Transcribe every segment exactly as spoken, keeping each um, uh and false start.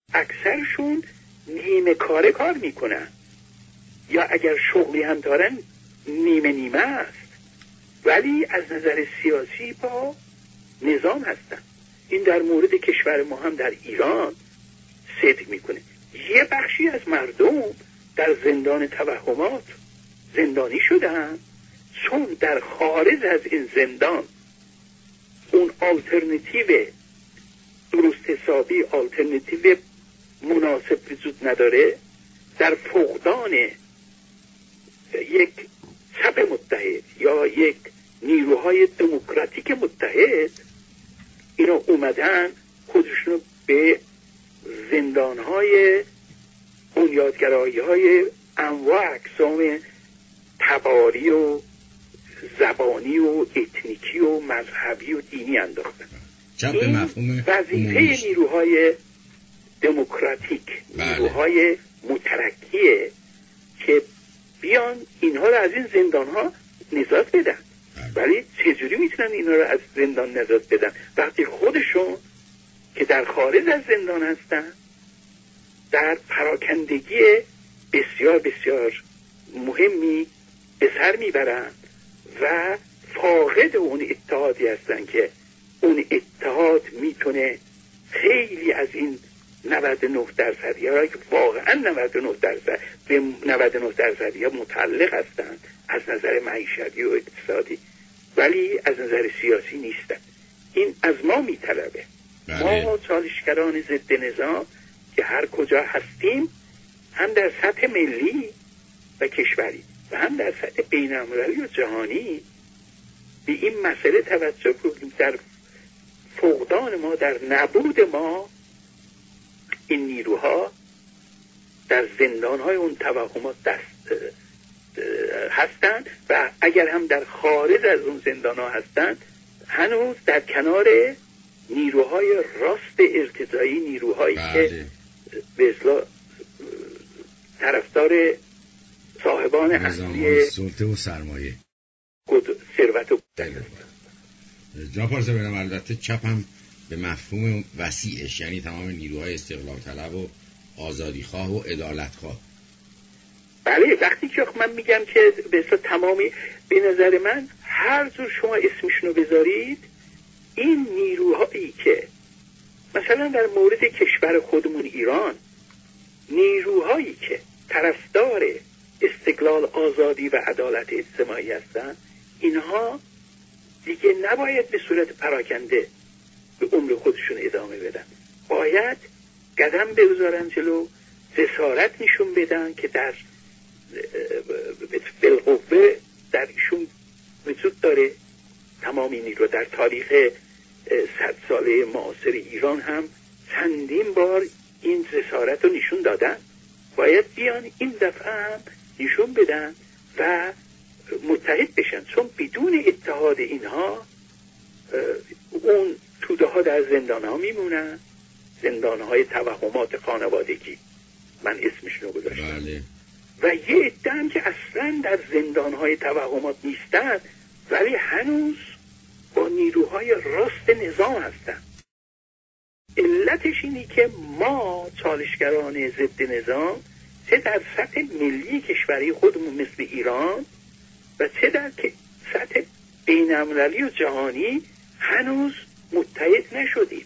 اکثرشون نیمه کاره کار میکنن، یا اگر شغلی هم دارن نیمه نیمه است، ولی از نظر سیاسی با نظام هستن. این در مورد کشور ما هم در ایران صدق میکنه. یه بخشی از مردم در زندان توهمات زندانی شدن، چون در خارج از این زندان اون آلترنتیو درست حسابی، آلترنتیو مناسب وجود نداره، در فقدان یک چپ متحد یا یک نیروهای دموکراتیک متحد، اینا اومدن خودشونو به زندانهای بنیادگرایی های انواع اقسام تباری و زبانی و اتنیکی و مذهبی و دینی انداختن. این وظیفه نیروهای دموکراتیک، بله. نیروهای مترقیه که بیان اینها رو از این زندانها نجات بدن. بله. ولی چجوری میتونن اینها رو از زندان نجات بدن وقتی خودشون که در خارج از زندان هستن در پراکندگی بسیار بسیار مهمی به سر میبرن و فاقد اون اتحادی هستن که اون اتحاد میتونه خیلی از این نود و نه درصد یا واقعا نود و نه درصد به نود و نه درصد یا متعلق هستن از نظر معیشتی و اقتصادی، ولی از نظر سیاسی نیستن. این از ما میطلبه. ما چالشگران ضد نظام که هر کجا هستیم، هم در سطح ملی و کشوری و هم در سطح بین‌المللی و جهانی، به این مسئله توجه کنیم. در فقدان ما، در نبود ما این نیروها در زندانهای اون توهمات دست هستن و اگر هم در خارج از اون زندانها هستن، هنوز در کنار نیروهای راست ارتجاعی، نیروهایی بله. که به اصطلاح طرفدار صاحبان اصلی سلطه و سرمایه ثروت و جناب پارسا بینم البته چپ هم به مفهوم وسیعش، یعنی تمام نیروهای استقلال طلب و آزادی خواه و عدالت خواه. بله، وقتی که من میگم که به اصطلاح تمامی، به نظر من هر جور شما اسمشونو بذارید، این نیروهایی که مثلا در مورد کشور خودمون ایران، نیروهایی که طرفدار استقلال، آزادی و عدالت اجتماعی هستن، اینها دیگه نباید به صورت پراکنده به عمر خودشون ادامه بدن، باید قدم بگذارن جلو، جسارت نشون بدن که در بالقوه در ایشون وجود داره. تمامی نیرو در تاریخ صد ساله معاصر ایران هم چندین بار این جسارت رو نشون دادن، باید بیان این دفعه هم نشون بدن و متحد بشن، چون بدون اتحاد اینها اون توده ها در زندان ها میمونن، زندان های توهمات خانوادگی من اسمشون رو گذاشتم، بله. و یه عده هم که اصلا در زندان های توهمات نیستن ولی هنوز با نیروهای راست نظام هستن. علتش اینی که ما چالشگران ضد نظام، چه در سطح ملی کشوری خودمون مثل ایران و چه در سطح بین‌المللی و جهانی، هنوز متحد نشدیم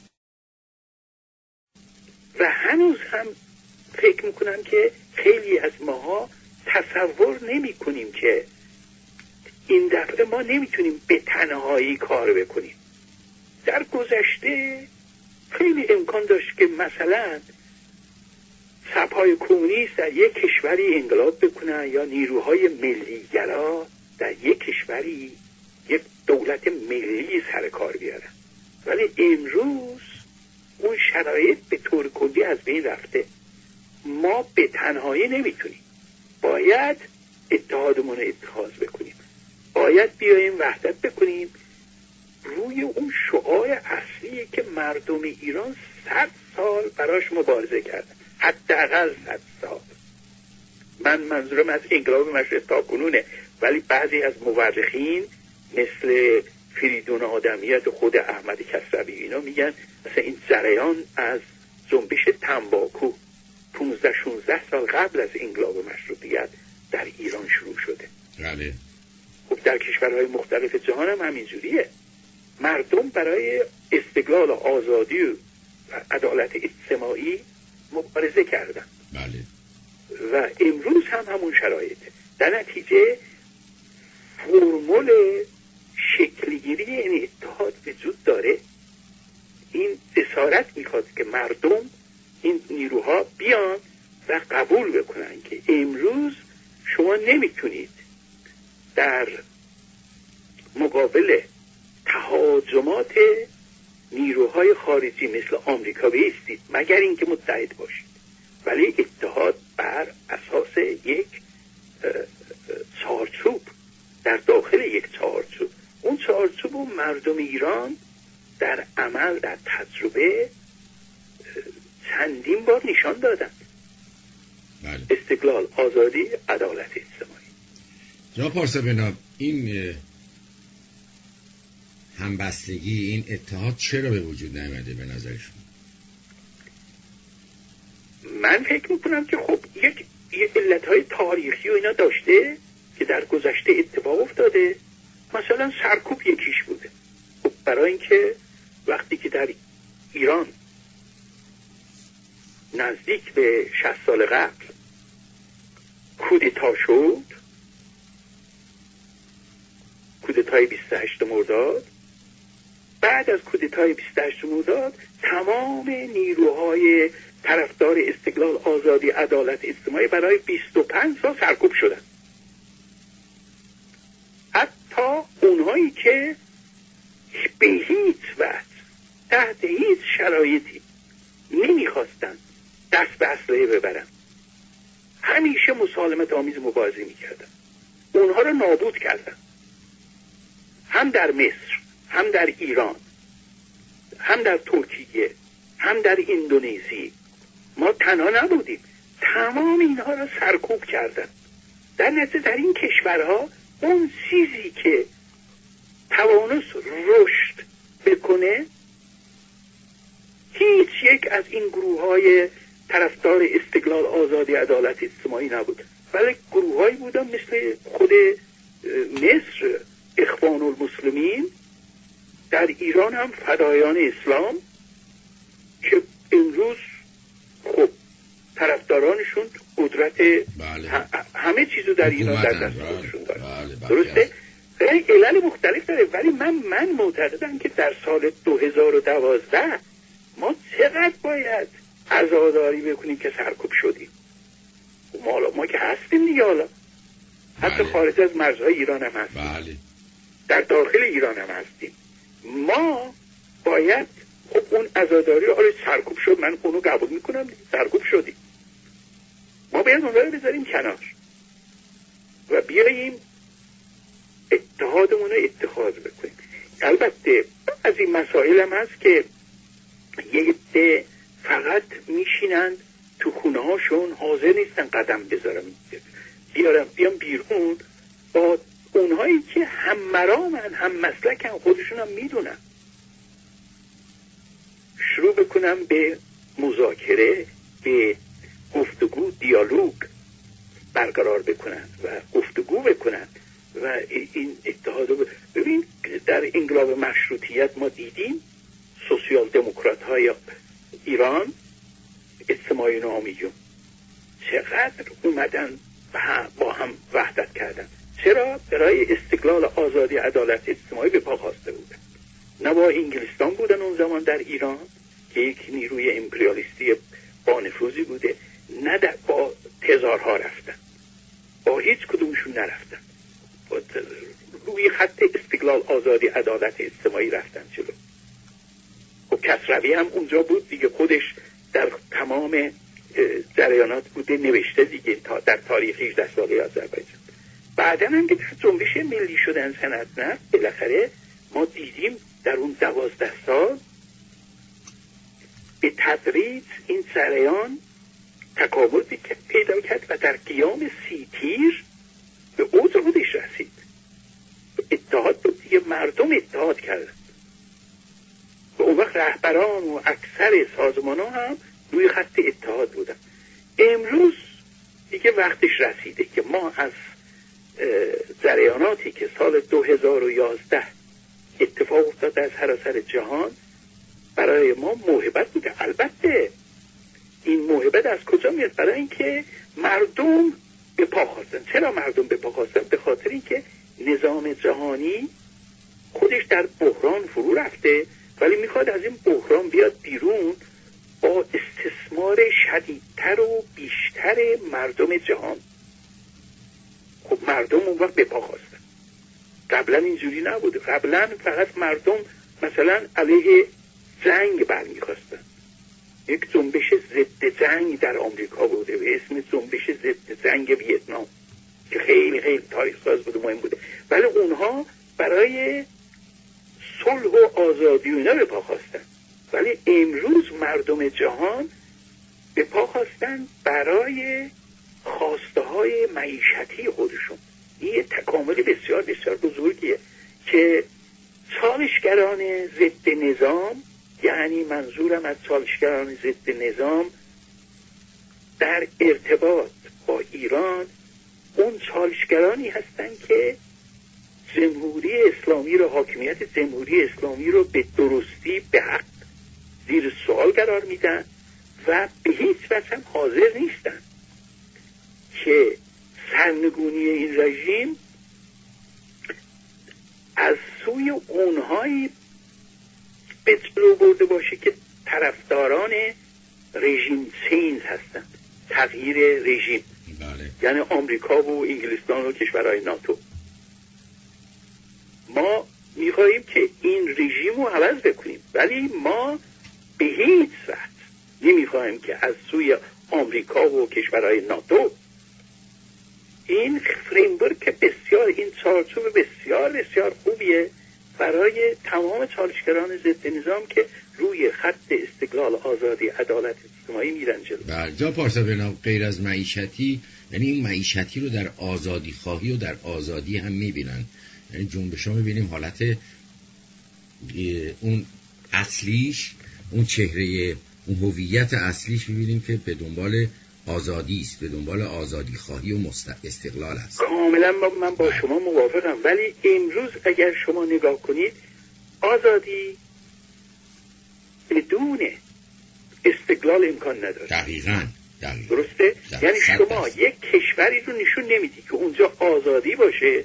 و هنوز هم فکر میکنم که خیلی از ماها تصور نمی کنیم که این دفعه ما نمیتونیم به تنهایی کار بکنیم. در گذشته خیلی امکان داشت که مثلا چپ‌های کمونیست در یک کشوری انقلاب بکنن یا نیروهای ملیگرا در یک کشوری یک دولت ملی سر کار بیارن، ولی امروز اون شرایط به طور کلی از بین رفته. ما به تنهایی نمیتونیم، باید اتحادمون رو اتخاذ بکنیم، باید بیاییم وحدت بکنیم روی اون شعاع اصلی که مردم ایران صد سال براش مبارزه کردن، حداقل صد سال. من منظورم از انقلاب مشروطه تا کنونه، ولی بعضی از مورخین مثل فریدون آدمیت، خود احمد کسروی، اینا میگن مثلا این جریان از جنبش تنباکو پانزده شانزده سال قبل از انقلاب مشروطیت در ایران شروع شده. بله. خب در کشورهای مختلف جهان هم همینجوریه. مردم برای استقلال و آزادی و عدالت اجتماعی مبارزه کردن. بله. و امروز هم همون شرایطه. در نتیجه فرمول شکلگیری این اتحاد وجود داره. این جسارت میخواد که مردم این نیروها بیان و قبول بکنن که امروز شما نمیتونید در مقابل تهاجمات نیروهای خارجی مثل آمریکا بایستید مگر اینکه متحد باشید. ولی اتحاد بر اساس یک چارچوب در داخل یک چارچوب، اون چارچوب و مردم ایران در عمل در تجربه چندین بار نشان دادند. بله. استقلال، آزادی، عدالت اجتماعی. جناب پارسا، این همبستگی، این اتحاد چرا به وجود نیامده به نظرشون؟ من فکر میکنم که خب یک یک علتهای تاریخی و اینا داشته که در گذشته اتفاق افتاده. مثلا سرکوب یکیش بوده. خب برای اینکه وقتی که در ایران نزدیک به شصت سال قبل کودتا شد، کودتای بیست و هشتم مرداد، بعد از کودتای بیست و هشتم مرداد تمام نیروهای طرفدار استقلال، آزادی، عدالت اجتماعی برای بیست و پنج سال سرکوب شدن. حتی اونهایی که به هیچ وجه تحت هیچ شرایطی نمیخواستن دست به اسلحه ببرن، همیشه مسالمت آمیز مبارزه میکردن، اونها رو نابود کردن. هم در مصر، هم در ایران، هم در ترکیه، هم در اندونزی. ما تنها نبودیم، تمام اینها را سرکوب کردن. در نتیجه در این کشورها اون چیزی که توانست رشد بکنه هیچ یک از این گروه های طرفدار استقلال، آزادی، عدالت اجتماعی نبود، ولی گروه هایی بودن مثل خود مصر، اخوان المسلمین، در ایران هم فدایان اسلام که امروز خب طرفدارانشون قدرت بله. همه چیزو در ایران در دست خودشون داره. بله. بله. درسته؟ خیلی علل مختلف داره، ولی من من معتقدم که در سال دو هزار و دوازده ما چقدر باید عزاداری بکنیم که سرکوب شدیم. ما, ما که هستیم دیگه، حالا حتی بله. خارج از مرزهای ایران هم هستیم. بله. در داخل ایران هم هستیم. ما باید خب اون عزاداری رو، آره سرکوب شد، من اونو قبول میکنم، سرکوب شدیم، ما باید اون رو بذاریم کنار و بیاییم اتحادمون رو اتخاذ بکنیم. البته از این مسائل هم هست که یه عده فقط میشینن تو خونه هاشون، حاضر نیستن قدم بذارم بیارم بیام بیرون با اونهایی که هم مرامن هم مسلکن، خودشون هم میدونن، شروع بکنم به مذاکره، به گفتگو، دیالوگ برقرار بکنن و گفتگو بکنن و این اتحاد رو ببین. در انقلاب مشروطیت ما دیدیم سوسیال دموکرات های ایران، اجتماعی نامیون چقدر اومدن با هم وحدت کردن. چرا؟ برای استقلال، آزادی، عدالت اجتماعی به پا خواسته بودن. نه با انگلستان بودن اون زمان در ایران که یک نیروی امپریالیستی با نفوذی بوده، نه با تزارها رفتن، با هیچ کدومشون نرفتن، با روی خط استقلال، آزادی، عدالت اجتماعی رفتن جلو. خب کسروی هم اونجا بود دیگه، خودش در تمام جریانات بوده، نوشته دیگه تا در تاریخ هجده ساله آذربایجان. بعدا هم که در جنبش ملی شدن سنت نه بالاخره ما دیدیم در اون دوازده سال به تدریج این جریان تکامل پیدا کرد و در قیام سی تیر به اوج خودش رسید. اتحاد بود دیگه، مردم اتحاد کردن و اون وقت رهبران و اکثر سازمان ها هم روی خط اتحاد بودن. امروز دیگه وقتش رسیده که ما از جریاناتی که سال دو هزار و یازده اتفاق افتاد از سراسر جهان برای ما موهبت بوده. البته این موهبت از کجا میاد؟ برای اینکه مردم به پا خواستن. چرا مردم به پا خواستن؟ به خاطر اینکه نظام جهانی خودش در بحران فرو رفته، ولی میخواد از این بحران بیاد بیرون با استثمار شدیدتر و بیشتر مردم جهان. خب مردم اون وقت به پا خواستن. قبلا اینجوری نبوده. قبلا فقط مردم مثلا علیه جنگ برمیخواستن. یک جنبش ضد جنگ در آمریکا بوده به اسم جنبش ضد جنگ ویتنام که خیلی خیلی تاریخ ساز بوده، مهم بوده، ولی اونها برای صلح و آزادی و اینا به پا خواستن. ولی امروز مردم جهان به پا خواستن برای خواسته های معیشتی خودشون. این یه تکامل بسیار بسیار بزرگیه که چالشگران ضد نظام، یعنی منظورم از چالشگران ضد نظام در ارتباط با ایران، اون چالشگرانی هستن که جمهوری اسلامی رو، حاکمیت جمهوری اسلامی رو به درستی به حق زیر سوال قرار میدن و به هیچ وجه هم حاضر نیستن که سرنگونی این رژیم از سوی اونهایی به جلو برده باشه که طرفداران رژیم چینج هستن، تغییر رژیم. بله. یعنی آمریکا و انگلستان و کشورهای ناتو. ما میخواهیم که این رژیم رو عوض بکنیم، ولی ما به هیچ وجه نمیخواهیم که از سوی آمریکا و کشورهای ناتو این فریمورک بسیار، این چارچوب بسیار بسیار خوبیه برای تمام چالشگران ضد نظام که روی خط استقلال، آزادی، عدالت اجتماعی میرن جلو. بله. جا پارسا بنا غیر از معیشتی، یعنی این معیشتی رو در آزادی خواهی و در آزادی هم میبینن. یعنی جنبش ها میبینیم حالت اون اصلیش، اون چهره، اون هویت اصلیش میبینیم که به دنبال آزادی است، به دنبال آزادی خواهی و استقلال است. کاملا من با شما موافقم، ولی امروز اگر شما نگاه کنید آزادی بدون استقلال امکان نداره. دقیقاً. دقیقاً. درسته؟ دقیقاً. یعنی شما است. یک کشوری رو نشون نمیدی که اونجا آزادی باشه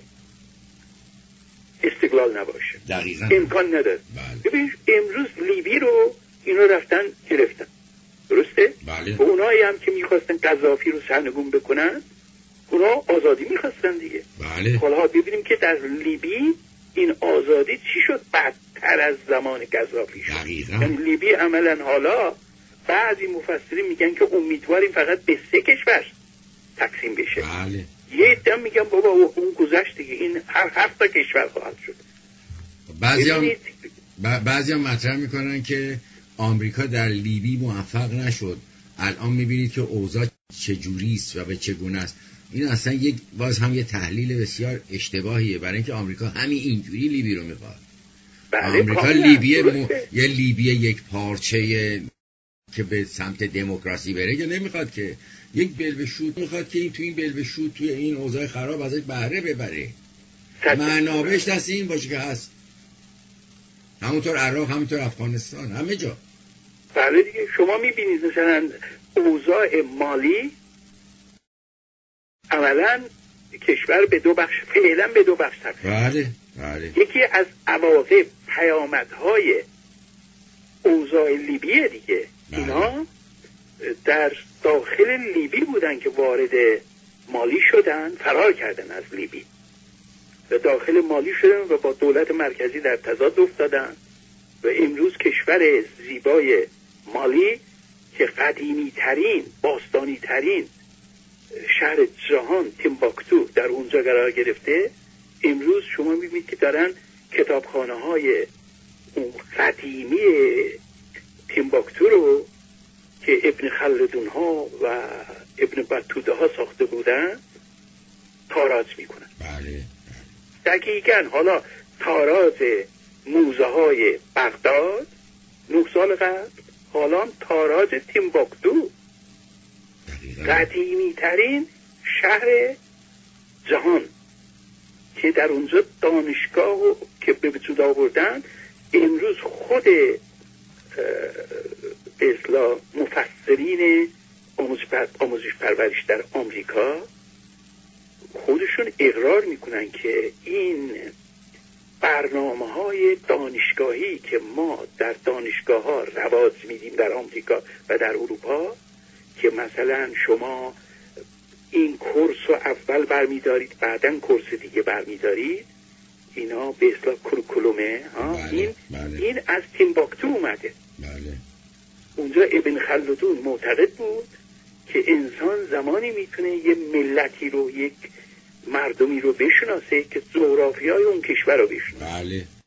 استقلال نباشه. دقیقاً. امکان نداره. بله. ببین امروز لیبی رو اینا رفتن گرفتن، درسته؟ بله. و اونایی هم که میخواستن قذافی رو سرنگون بکنن اونا آزادی میخواستن دیگه. بله. حالا ببینیم که در لیبی این آزادی چی شد بدتر از زمان قذافی شد. دقیقاً. یعنی لیبی عملا حالا بعضی مفسرین میگن که امیدواریم فقط به سه کشور تقسیم بشه. بله. یه عده میگن بابا اون گذشت دیگه، این هر هفت تا کشور خواهد شد. بعضی هم بعضی هم مطرح میکنن که آمریکا در لیبی موفق نشد، الان میبینید که اوضاع چجوری است و به چگونه است. این اصلا یک باز هم یه تحلیل بسیار اشتباهیه، برای اینکه آمریکا همین اینجوری لیبی رو میخواد. بله. آمریکا لیبی م... یه لیبی یک پارچه که به سمت دموکراسی بره که نمیخواد، که یک بلبشوت میخواد که این تو این بلبشوت توی این اوضاع خراب ازش بهره ببره، منابعش دست این باشه که هست. همونطور عراق، همونطور افغانستان، همه جا. بله دیگه. شما میبینید مثلا اوضاع مالی عملا کشور به دو بخش، فعلا به دو بخش تقسیم. بله بله. یکی از عواقب پیامدهای اوضاع لیبی دیگه. بله. اینا در داخل لیبی بودن که وارد مالی شدن، فرار کردن از لیبی و داخل مالی شدن و با دولت مرکزی در تضاد افتادن و امروز کشور زیبای مالی که قدیمی ترین، باستانی ترین شهر جهان تیمباکتو در اونجا قرار گرفته، امروز شما میبینید که دارن کتابخانه های اون قدیمی تیمباکتو رو که ابن خلدون ها و ابن بطوطه ها ساخته بودن تاراج میکنن. بله. دقیقاً. حالا تاراج موزه های بغداد نه سال قبل، حالا تاراج تیمباکتو، قدیمی ترین شهر جهان که در اونجا دانشگاه که به وجود آوردن، امروز خود به اصطلاح مفسرین آموزش پرورش در آمریکا خودشون اقرار میکنن که این برنامه های دانشگاهی که ما در دانشگاه ها رواج میدیم در آمریکا و در اروپا، که مثلا شما این کورس رو اول برمیدارید بعدن کورس دیگه برمیدارید، اینا به اصطلاح کریکولومه ها. بله، این بله. این از تیمباکتو اومده. بله. اونجا ابن خلدون معتقد بود که انسان زمانی میتونه یه ملتی رو، یک مردمی رو بشناسه که جغرافیای اون کشور رو بشناسه. بله